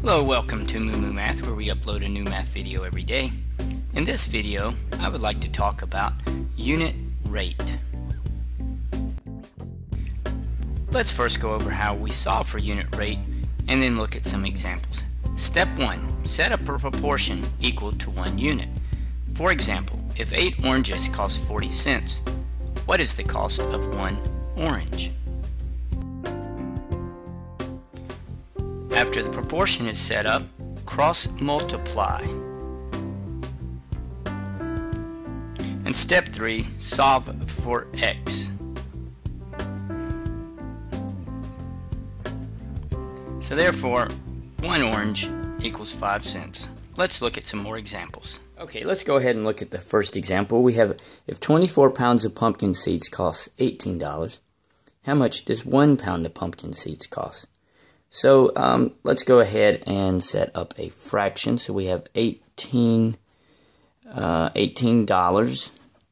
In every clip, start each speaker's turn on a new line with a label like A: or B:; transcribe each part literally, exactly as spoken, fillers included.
A: Hello, welcome to MooMooMath, where we upload a new math video every day. In this video, I would like to talk about unit rate. Let's first go over how we solve for unit rate and then look at some examples. Step one, set up a proportion equal to one unit. For example, if eight oranges cost forty cents, what is the cost of one orange? After the proportion is set up, cross multiply. And step three, solve for x. So therefore, one orange equals five cents. Let's look at some more examples. Okay, let's go ahead and look at the first example. We have, if twenty-four pounds of pumpkin seeds cost eighteen dollars, how much does one pound of pumpkin seeds cost? So um, let's go ahead and set up a fraction. So we have eighteen, uh, eighteen dollars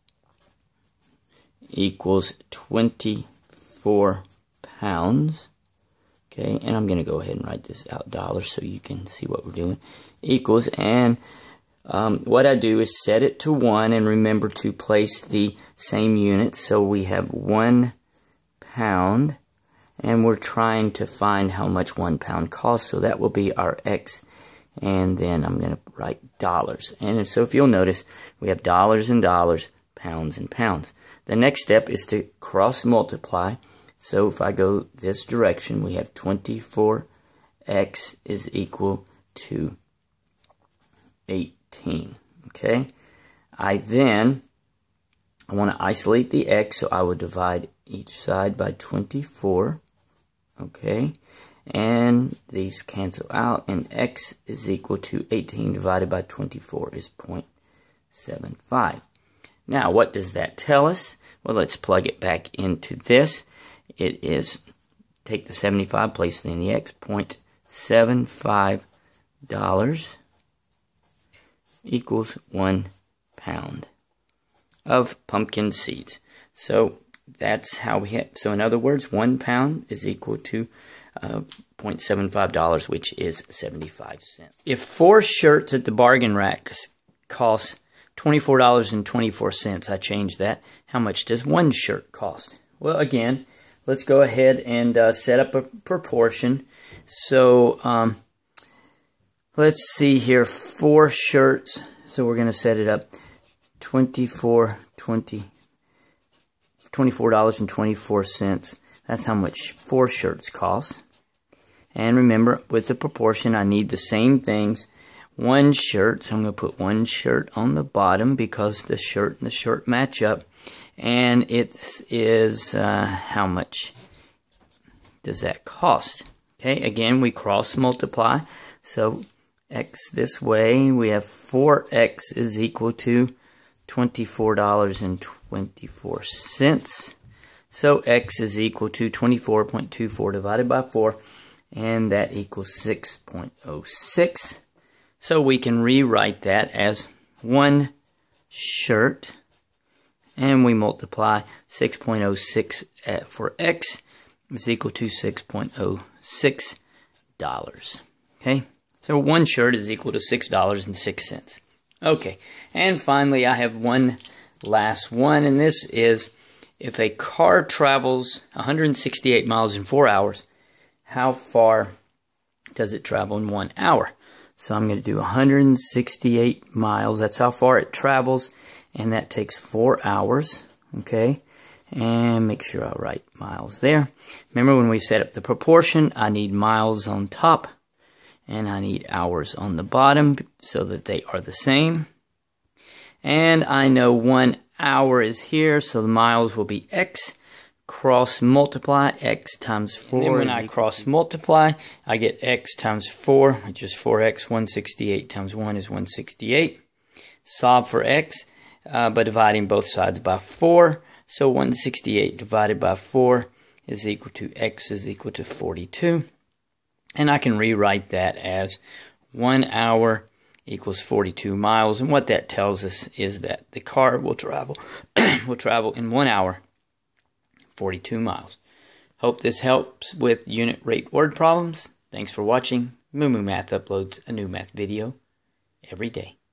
A: equals twenty-four pounds. Okay, and I'm going to go ahead and write this out dollars so you can see what we're doing. Equals, and um, what I do is set it to one and remember to place the same units. So we have one pound. And we're trying to find how much one pound costs, so that will be our x. And then I'm going to write dollars. And so if you'll notice, we have dollars and dollars, pounds and pounds. The next step is to cross multiply. So if I go this direction, we have twenty-four x is equal to eighteen. Okay? I then, I want to isolate the x, so I will divide each side by twenty-four. Okay, and these cancel out, and x is equal to eighteen divided by twenty-four is zero point seven five. Now, what does that tell us? Well, let's plug it back into this. It is, take the seventy-five, place it in the x, zero point seven five dollars equals one pound of pumpkin seeds. So that's how we hit. So in other words, one pound is equal to uh, zero point seven five dollars, which is seventy-five cents. If four shirts at the bargain racks cost twenty-four dollars and twenty-four cents, I changed that. How much does one shirt cost? Well, again, let's go ahead and uh, set up a proportion. So um, let's see here, four shirts. So we're going to set it up twenty-four, twenty. twenty-four dollars and twenty-four cents. That's how much four shirts cost. And remember, with the proportion, I need the same things. One shirt, so I'm going to put one shirt on the bottom because the shirt and the shirt match up. And it is, uh, how much does that cost? Okay, again, we cross multiply. So x this way, we have four x is equal to twenty-four dollars and twenty-four cents. So x is equal to twenty-four point two four divided by four, and that equals six point zero six. So we can rewrite that as one shirt, and we multiply six point zero six for x is equal to six point zero six dollars. Okay, so one shirt is equal to six dollars and six cents. Okay, and finally I have one last one, and this is if a car travels one hundred sixty-eight miles in four hours, how far does it travel in one hour? So I'm going to do one hundred sixty-eight miles. That's how far it travels, and that takes four hours. Okay, and make sure I write miles there. Remember, when we set up the proportion, I need miles on top, and I need hours on the bottom so that they are the same. And I know one hour is here, so the miles will be x. Cross multiply, x times four. And then when I cross multiply, I get x times four, which is four x. one hundred sixty-eight times one is one hundred sixty-eight. Solve for x uh, by dividing both sides by four. So one hundred sixty-eight divided by four is equal to x is equal to forty-two. And I can rewrite that as one hour equals forty-two miles. And what that tells us is that the car will travel will travel in one hour, forty-two miles. Hope this helps with unit rate word problems. Thanks for watching. MooMooMath uploads a new math video every day.